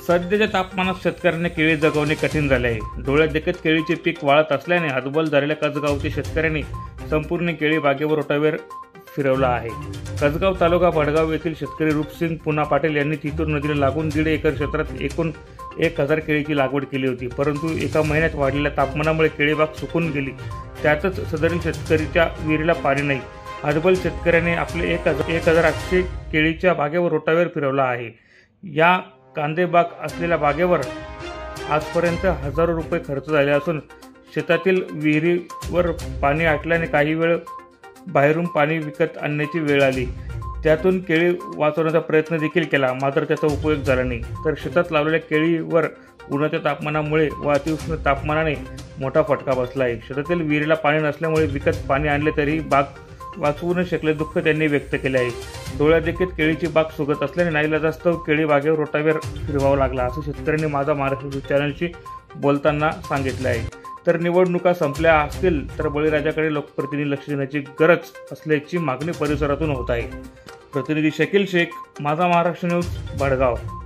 सध्याच्या तापमानात शेतकऱ्यांना केळी जगवणे कठीण झाले आहे। डोळ्यात देखत केळीचे पीक वाळत असल्याने हतबल झालेल्या कसगावच्या शेतकऱ्यांनी संपूर्ण केळी बागेवर रोटावेटर फिरवला आहे। कसगाव तालुका भडगाव येथील शेतकरी रूपसिंग पुना पाटील यांनी तितूर नदीला लागून 1.5 एकर क्षेत्रात एकूण 1000 केळीची लागवड केली होती, परंतु एका महिन्यात वाढलेल्या तापमानामुळे केळी बाग सुकून गेली। त्यातच सदरील शेतकरीच्या विहिरीला पाणी नाही। हतबल शेतकऱ्याने आपले 1800 केळीच्या बागेवर रोटावेटर फिरवला आहे। या कांदे बाग असलेल्या बागेवर आजपर्यंत हजारो रुपये खर्च झाले असून शेतातील विहिरीवर पाणी आटल्याने काही वेळ बाहेरून पाणी विकत आणण्याची वेळ आली। त्यातून केळी वाचवण्याचा प्रयत्न देखील केला, मात्र त्याचा उपयोग झाला नाही। तर शेतात लावलेल्या केळीवर उन्हाच्या तापमानामुळे व अतिउष्ण तापमानाने मोठा फटका बसला आहे। शेतातील विहिरीला पाणी नसल्यामुळे विकत पाणी आणले तरी बाग वाचवू न शकले दुःख त्यांनी व्यक्त केले आहे। डोळ्यात देखील केळीची बाग सुगत असल्याने नाईलाजास्तव केळी बागेवर रोटावेटर फिरवावा लागला, असं शेतकऱ्यांनी माझा महाराष्ट्र चॅनलशी बोलताना सांगितले आहे। तर निवडणुका संपल्या असतील तर बळीराजाकडे लोकप्रतिनिधी लक्ष देण्याची गरज असल्याची मागणी परिसरातून होत आहे। प्रतिनिधी शकील शेख, माझा महाराष्ट्र न्यूज, भडगाव।